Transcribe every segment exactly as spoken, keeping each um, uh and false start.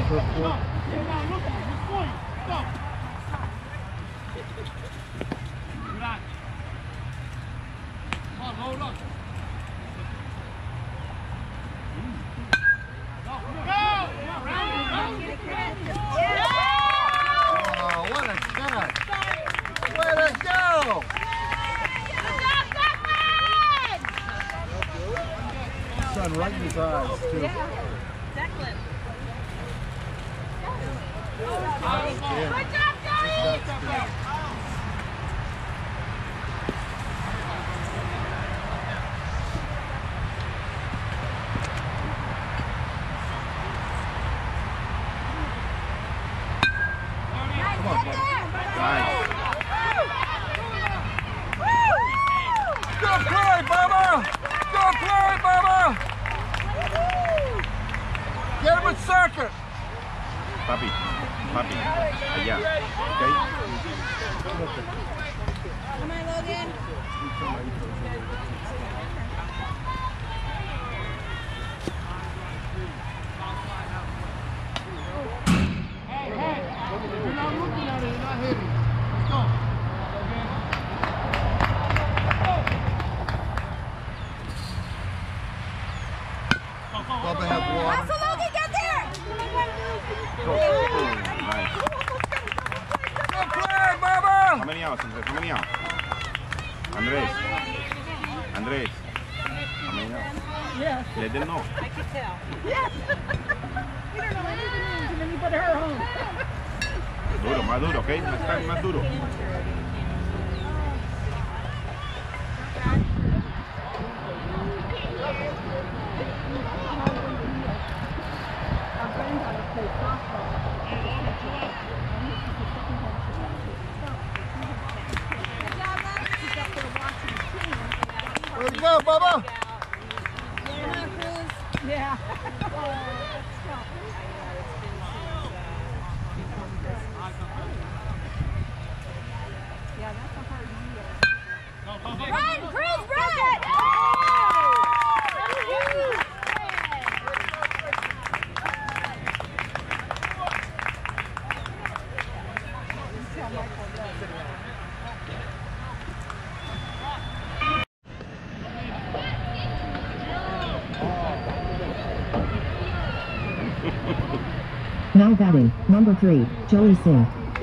Right in his eyes, too. Yeah. Declan. Yeah. Good job, Joey! Come on, nice. Good play, Bubba! Good play, Bubba! Get him in second! Papi, papi, allá, ¿ok? Come on, Logan. Hey, hey! You're not looking at it, you're not hitting. Let's go. Bubba has water. Hustle, Logan, get there! Nice. Good play, Bubba! How many outs, Andrés? How many outs? Andrés. Andrés. How many outs? Yes. Let them know. I can tell. Yes! We don't know anything means, and then you put her home. Duro, más duro, ¿ok? Más tarde, más duro. Let's go, Bubba! Come on, Cruz. Yeah. Run, Cruz, run! Now batting, number three, Joey Singh.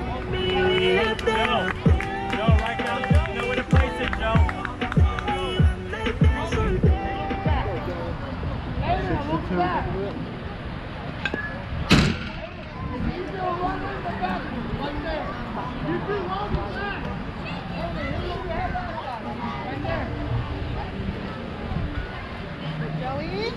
Joey?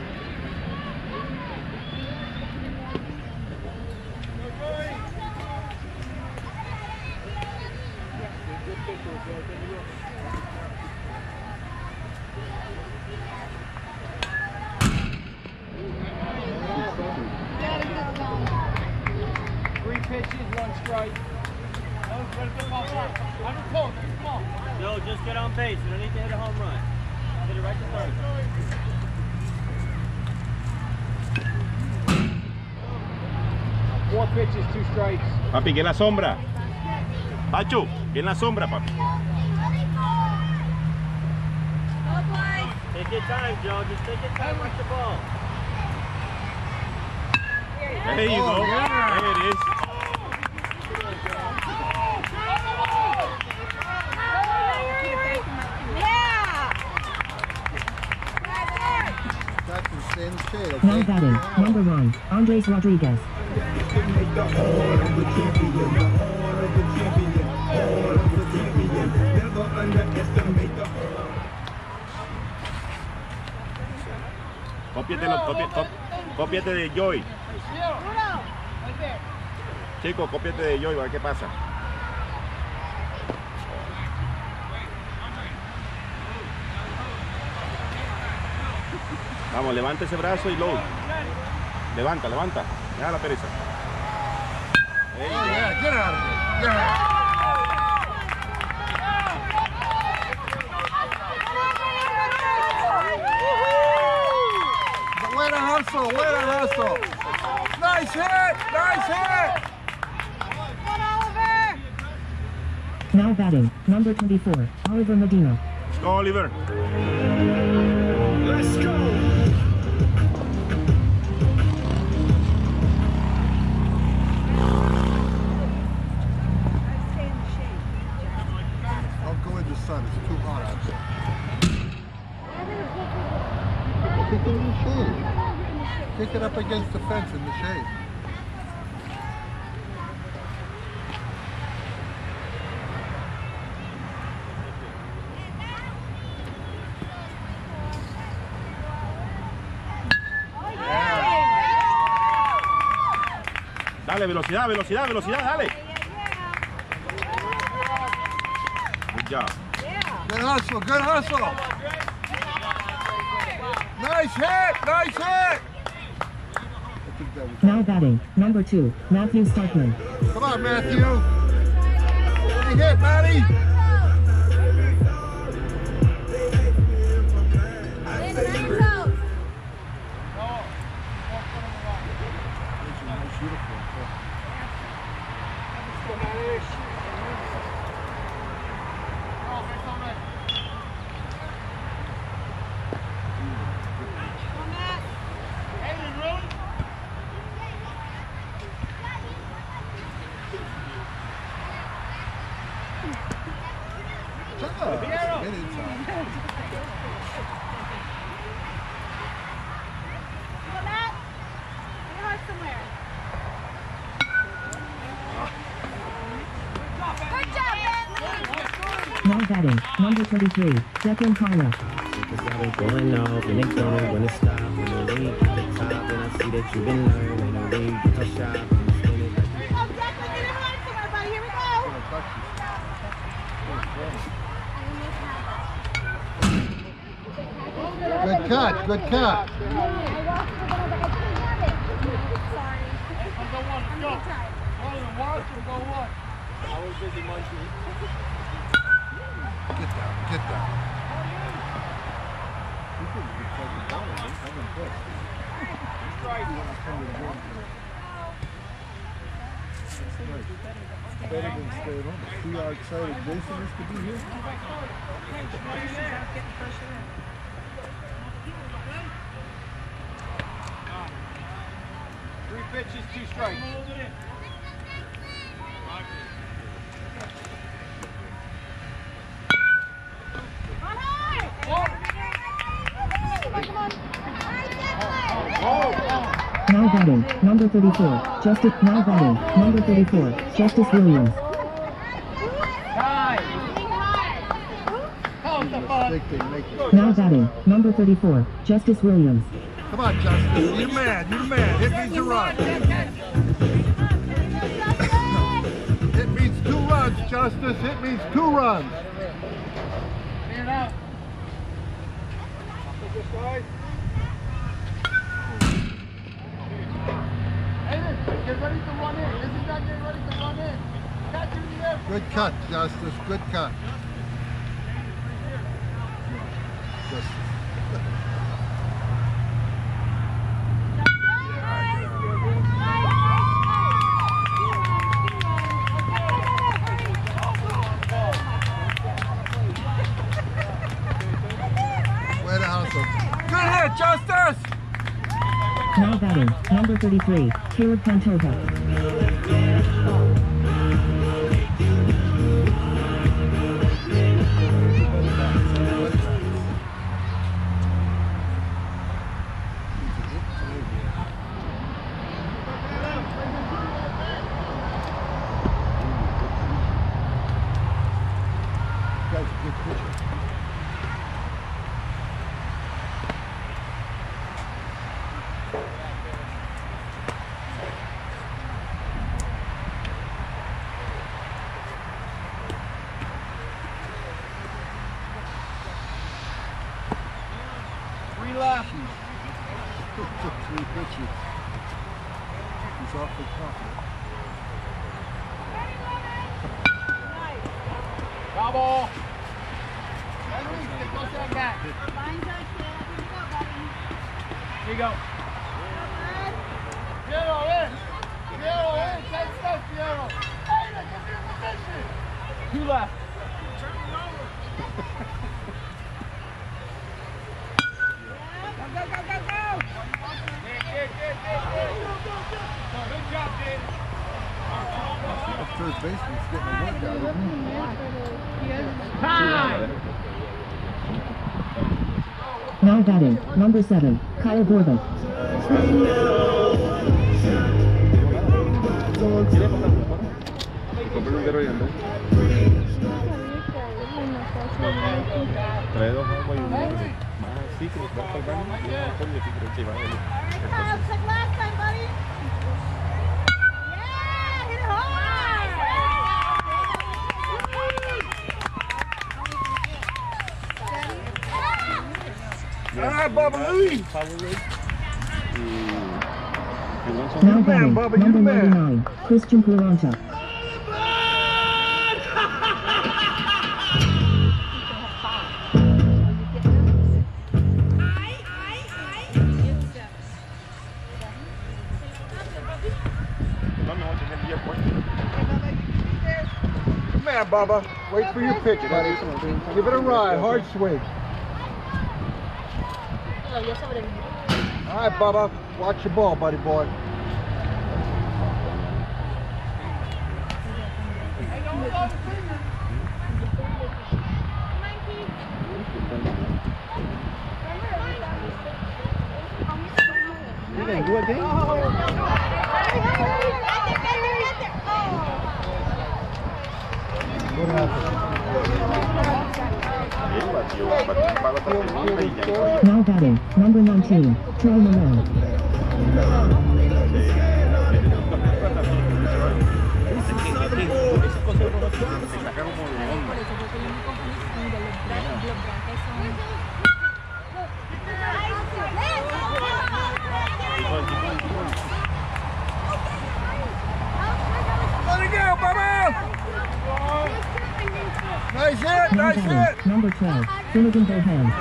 Three pitches, one strike. No, just get on base. You don't need to hit a home run. Hit it right to third. Four pitches, two strikes. Papi, que en la sombra. Pachu, que en la sombra, papi. Take your time, Joe. Just take your time. Watch the ball. There you go. There it is. Now batting, number one, Andres Rodriguez. Cópiate, lo- copia- cop- cópiate de Joy. Chico, cópiate de Joy, a ver qué pasa. Vamos, levanta ese brazo y load. Levanta, levanta. Deja la pereza. There you Oh, go. yeah, get out of here. Get out. Way to hustle, way to hustle. Nice hit! Nice hit! Come on, Oliver! Now batting, number twenty-four, Oliver Medina. Go, Oliver. Let's go! Stay in the shade. Don't go in the sun. It's too hot out there. Kick it in the shade. Kick it up against the fence in the shade. Dale, velocidad, velocidad, velocidad, dale. Good job. Good hustle, good hustle. Nice hit, nice hit. I think that was... Now batting, number two, Matthew Starkman. Come on, Matthew. Good hit, Matty. Now batting, number thirty-three, Declan Carla. Going off and they going when it stop. When they leave at the top, and I see that you've been learning. When they leave at the shop, and you spin it like Here we go, Declan. Get in line somewhere, buddy. Here we go. Good cut, good cut. Get down, get down. Better than stay home. See how excited Jason is to be here? Three pitches, two strikes. Now batting, number thirty-four, Justice. Now batting, number thirty-four, Justice Williams. Think they make it. Now batting, number thirty-four, Justice Williams. Come on, Justice. You're the man. You're the man. Hit means a run. Hit means two runs, Justice. Hit means two runs. Stand out. Get ready to run in. Isn't that getting ready to run in? Catch in the air. Good cut, Justice. Good cut. Justice. Way to hustle. Good hit, Justice! Now batting, number thirty-three, Caleb Pantoja. Guy's a good pitcher. Three left. Took three pitches. He's awfully confident. Foul ball. Henry, get close to that bat. Line touch, Caleb. Here we go, buddy. Here you go. Piero, a ver. Piero, a ver. Side step, Piero. Hey, let's get your position. Two left. Go, go, go, go, go. Good job, Dave. Third baseman's getting a workout, isn't he? Time. Now batting, number seven, Kyle Gordon. Trae dos agua y uno más así que nos va a pagar y un alcohol y así creo que va a venir. Last time, buddy. Yeah, hit it hard. All right, Bubba Louie. Now batting, number ninety-nine, Christian Quaranta. Come here, Bubba. Wait for your pitch, buddy. Give it a ride. Hard swing. All right, Bubba. Watch your ball, buddy boy. You gonna do it, Dave? Now batting, number nineteen, Trey Monroe. Let it go, Bubba! Nice hit, Now nice hit! batting, number twelve, Finnegan Bohan.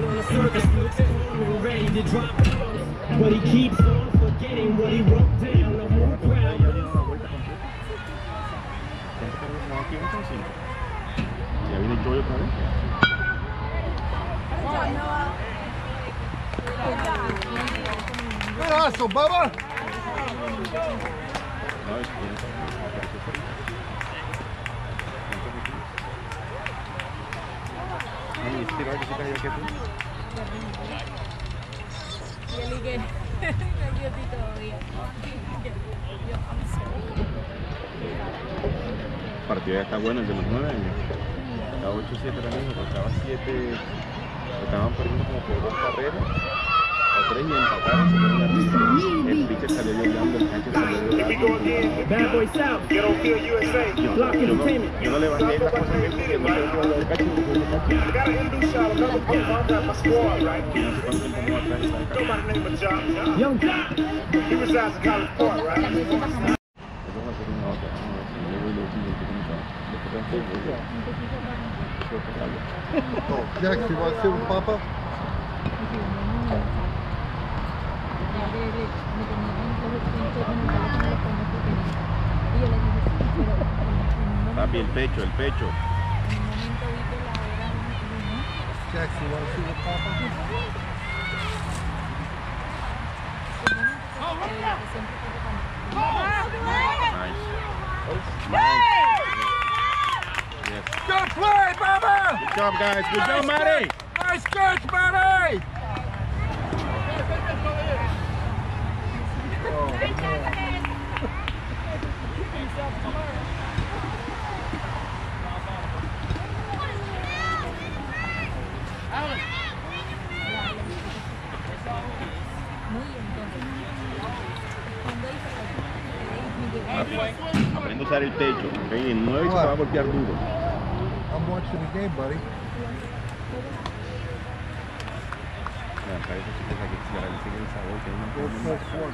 But he keeps on forgetting what he wrote down. The whole crowd. Ya viene el Joy otra vez. Good hustle, Bubba! No, es que Ay, este gallo se cayó, ¿qué fue? Y él y que nerviosito todavía. El partido ya está bueno, el de los nueve años. Estaba ocho siete ahora mismo, pero estaba siete. Estaban perdiendo como por dos carreras o tres y empataron, se fueron arriba. El pitcher salió llorando, el cancho salió llorando. Bad Boy South. Yo, yo, yo, no, yo no levanté las cosas bien porque no sé cuándo el cacho y no el cacho. Y no sé cuánto tiempo me va a traer esa Young Eso va a ser una otra. Yo voy a decir que comenzaba. Oh, Jax, you want to sit with Papa? Papi, el pecho, el pecho. Jax, you want to sit with Papa? Nice. Nice. Yes. Good play, Bubba! Good job, guys. Good job, Matty. Nice catch, Matty! Aprende a usar el techo. Okay? En nueve se va a golpear duro. I'm watching the game, buddy. Mira, parece que aquí se le sigue el sabor que Four hay plus one,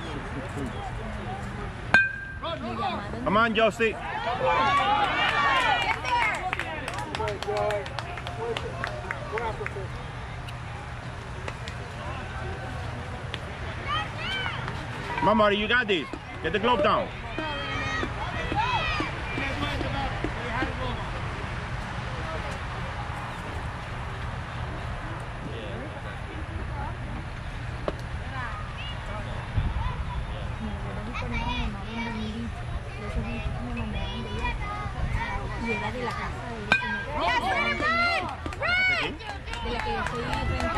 sixty-two. Come on, Josie. Come on, Marty, you got this. Get the glove down. Y era de la casa de ese señor. De la que yo estoy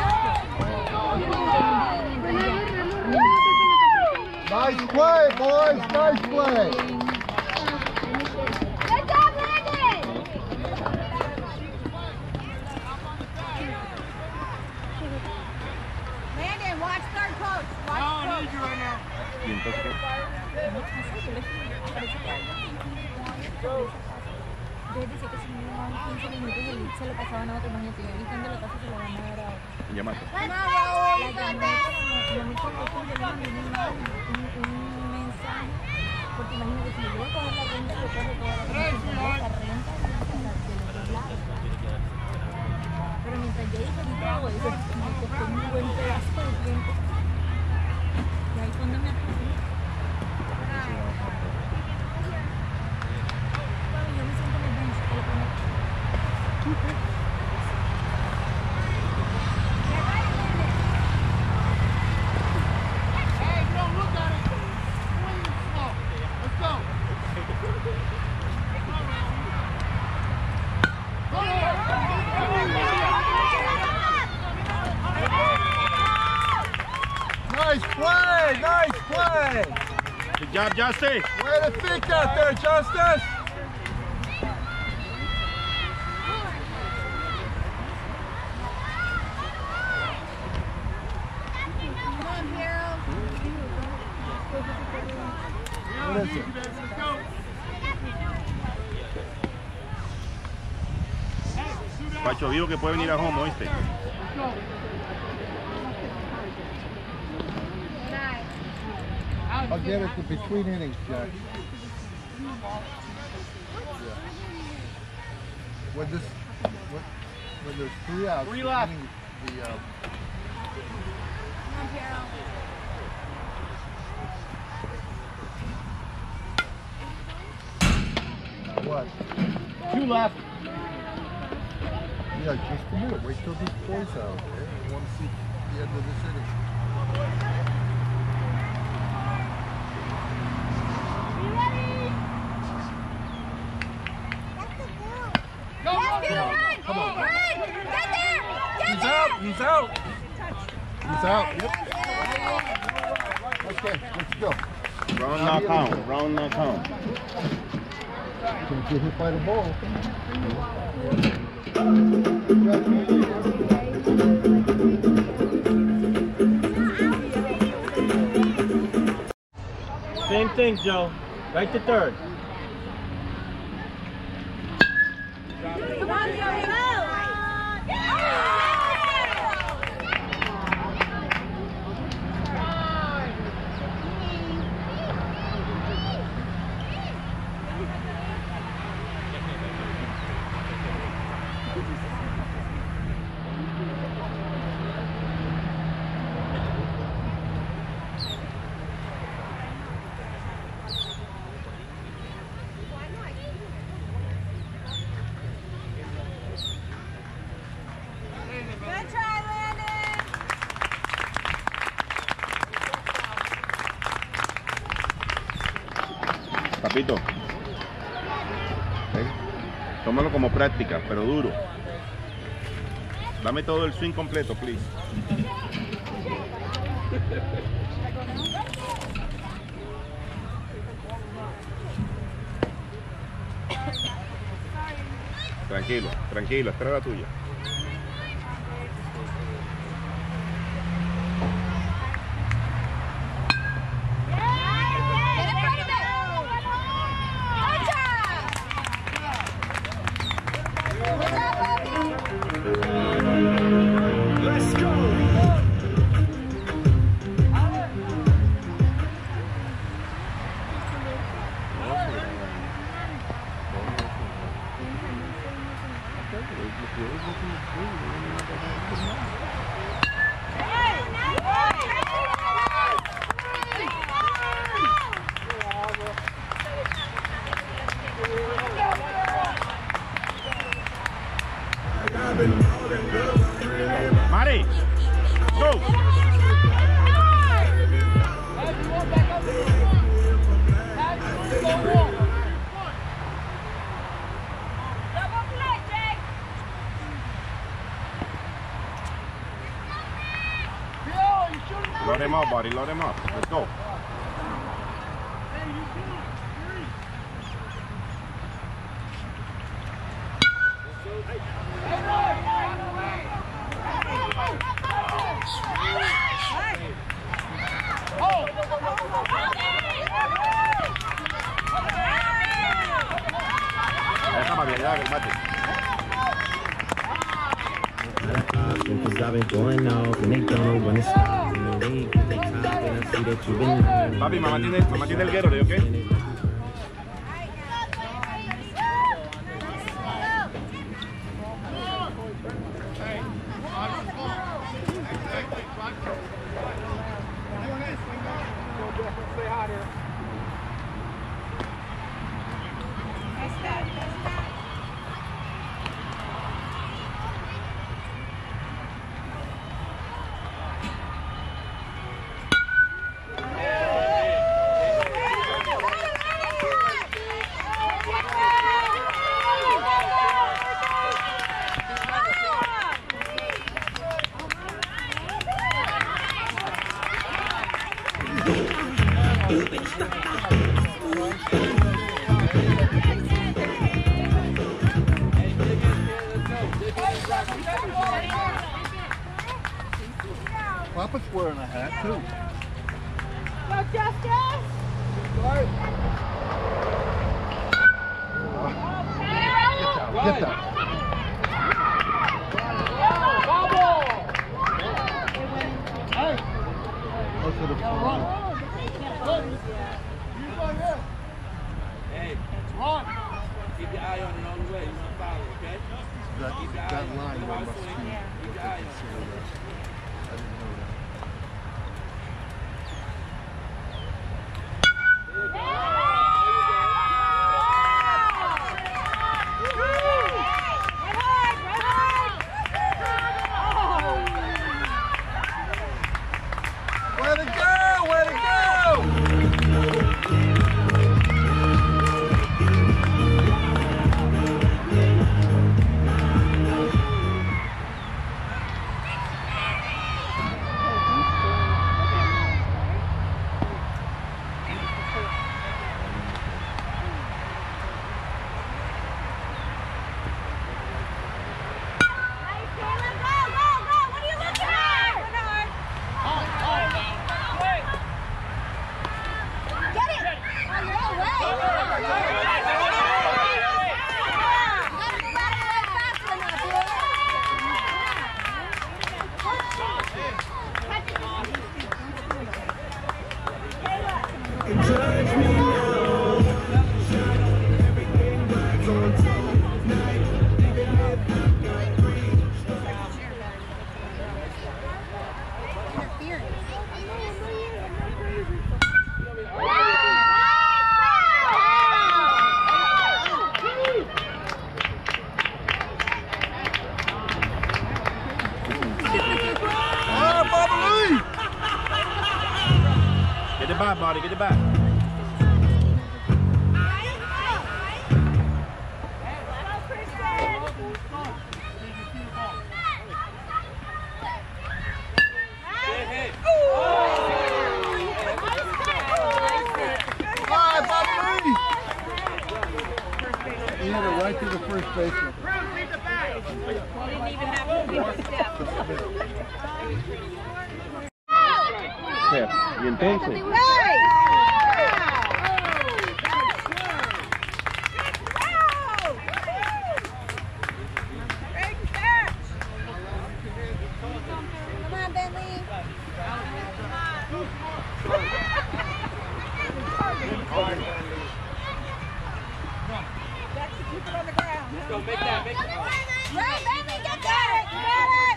rentando. Nice play, boys. Nice play. Good job, Landon! Landon, watch third coach. Watch no, I need you right now. ¿Y entonces qué? Yo decía que si no iban quince minutos y se lo pasaban a otro, imagínate, yo gritando la casa se lo van a dar a otro. Llamaste. La llamé, pero no me contestó, yo le mandé un, un, un mensaje, porque imagínate, si yo voy a coger la renta, yo cojo toda la renta, la renta de los dos lados. Pero mientras yo hice mi trago, eso me costó un buen pedazo de tiempo. Y ahí cuando me atrasé. Yo me siento en el bench, que lo pongo. Hey, don't look at it. Swing slow. Let's go. Nice play, nice play. Good job, Justice. Way to think out there, Justice. Come on, Harold. What is it? Pacho vivo que puede venir a home, ¿oíste? I'll get it to between innings, Jack. When this, when, when there's three outs, Three left. inning, the uh, Come on, Harold. what? Two left. Yeah, just a minute. Wait till this boy's out. Okay? I want to see the end of this inning. Let's get a run! Come on. Run! Get there! Get He's there! out. He's out. He's out. Yep. Okay, let's go. Round knock home. Round knock home. Don't get hit by the ball. Same thing, Joe. Right to third. Come on, Joey! Go! Good try, Landon! Papito. ¿Eh? Tómalo como práctica, pero duro. Dame todo el swing completo, please. Tranquilo, tranquilo, esta era la tuya. Get in front of it! Good job! Good job, Bobby! Let's go! him up, buddy. Load him up. Let's go. Déjame bien, ya, que el mate. Cause I've been going off and they don't know when to stop. You know, they get they top and I see that you've been learning. Papi, mamá tiene, mamá tiene el Gatorade, ¿ok? Papa's wearing a hat too. Go, Justice! Get that. Go to the front. Hey, run. Keep your eye on it all the way. You want to follow, okay? That, that line there must be. Keep your eye on it. I didn't know that. Way to go! Way to go! Get it back, buddy. Get it back. He hit it right to the first baseman. Didn't even have to be a step. Y entonces. Come on, Bentley. Keep it on the ground. Let's go, make that, make that. Run, Bentley, get that! You got it!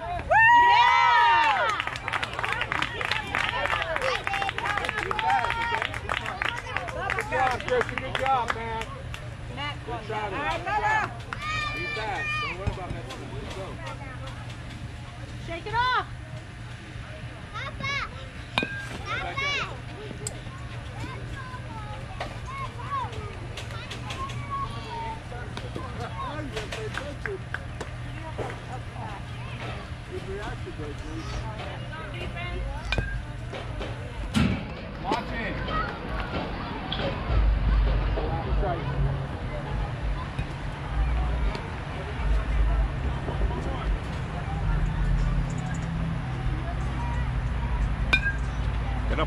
Good job, Christian. Good job, man. Good try. All right, brother. Be fast. Don't worry about that. Let's go. Shake it off.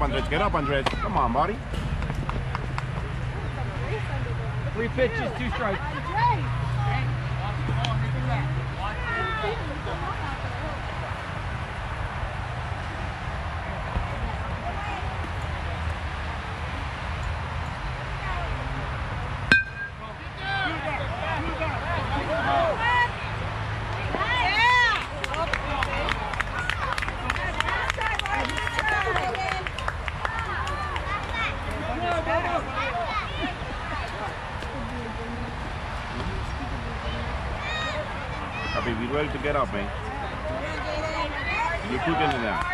Andres. Get up, Andres. Come on, buddy. Three pitches, two strikes. Papi, be ready to get up, man. You're quicker than that.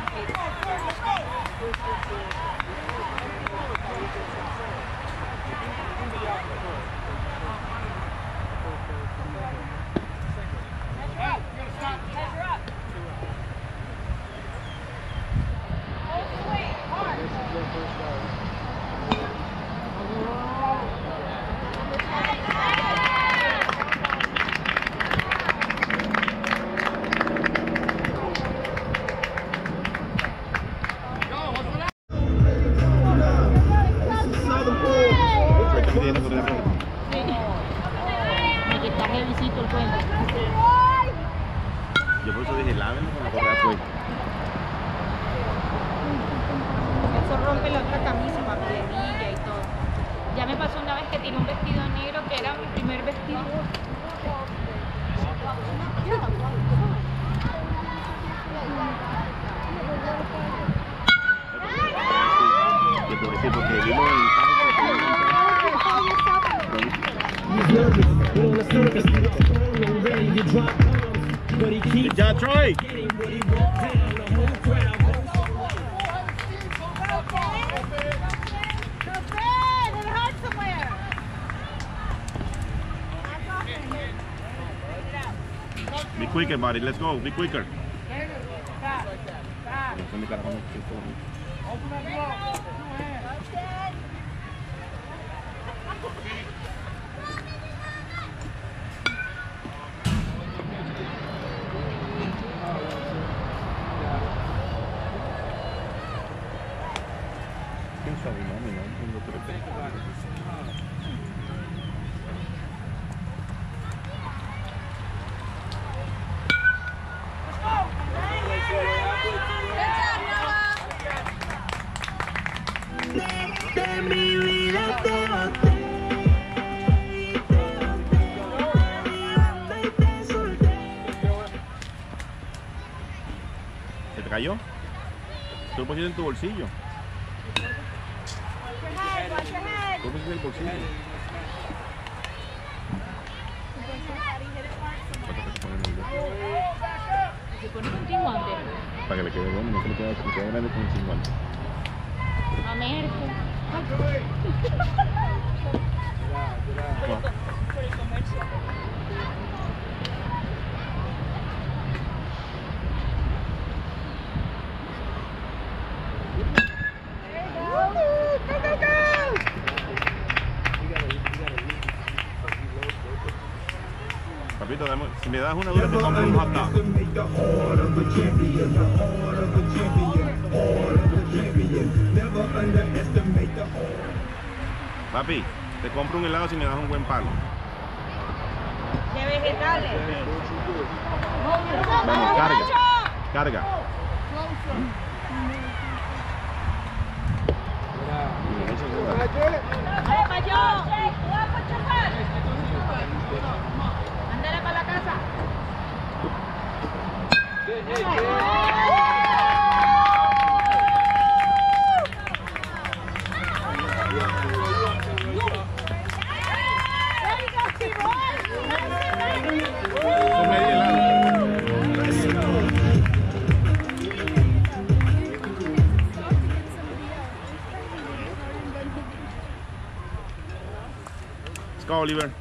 Yo por eso dije, lávenlo con la correa puesta. Eso rompe la otra camisa, papi, de hebilla y todo. Ya me pasó una vez que tiene un vestido negro que era mi primer vestido. Yo te voy a decir porque el hilo en Good job, Troy. Be quicker, buddy. Let's go. Be quicker. ¿Se te cayó? Tú lo pusiste en tu bolsillo. Tú lo pusiste en el bolsillo. Se pone un cincuante. Para que le quede bueno, no se le quede, se le quede grande con un cincuante. A ver. Papito, dame, si me das una dura te compro un hot dog. Papi, te compro un helado si me das un buen palo. De vegetales. Vamos, carga. Carga. ¡Dale, Payo! ¡Ándale para la casa! Let's go, Oliver.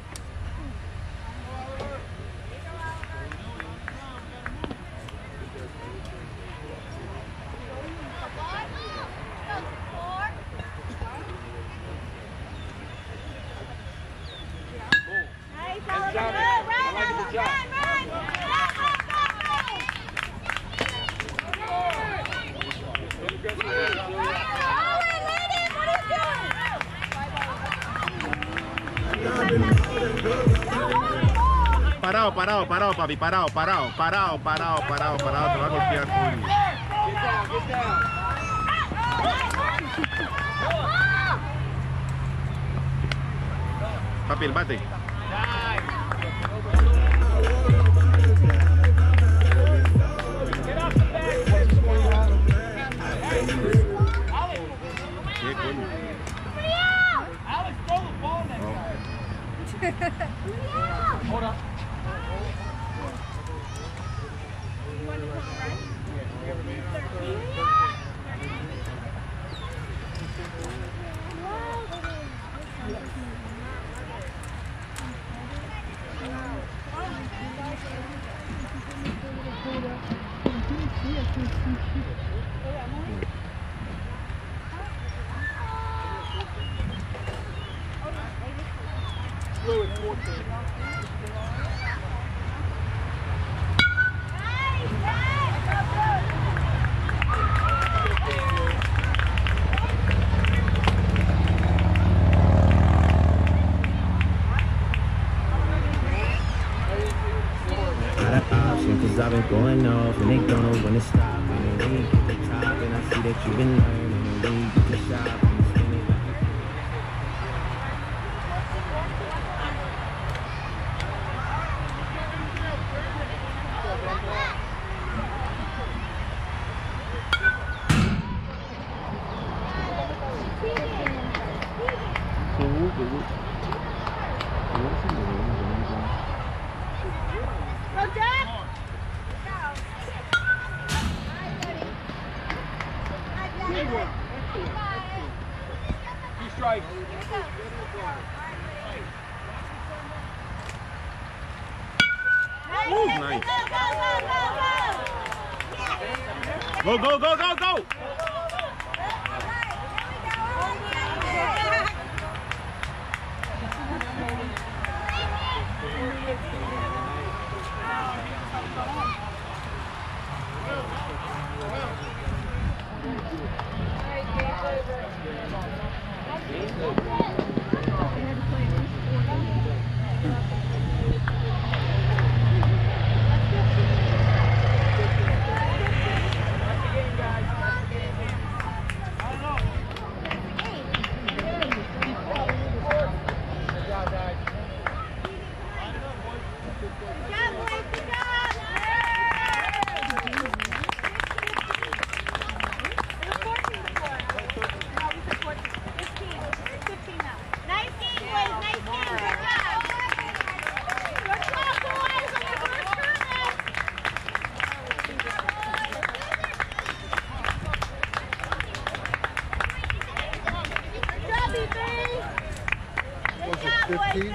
Run, run, run, run. parado, parado, parado, papi, parado, parado, parado, parado, parado, parado, te va a golpear, coño. Papi, el bate. ¿Qué coño? Alex, throw the ball next time. Hold up. Cause I've been going off and they don't know when to stop. And when you get the top and I see that you've been learning. And when you get the shot and you spin it like Strike. Ooh, nice. Go, go, go, go, go! fifteen.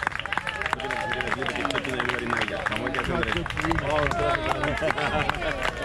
Vamos a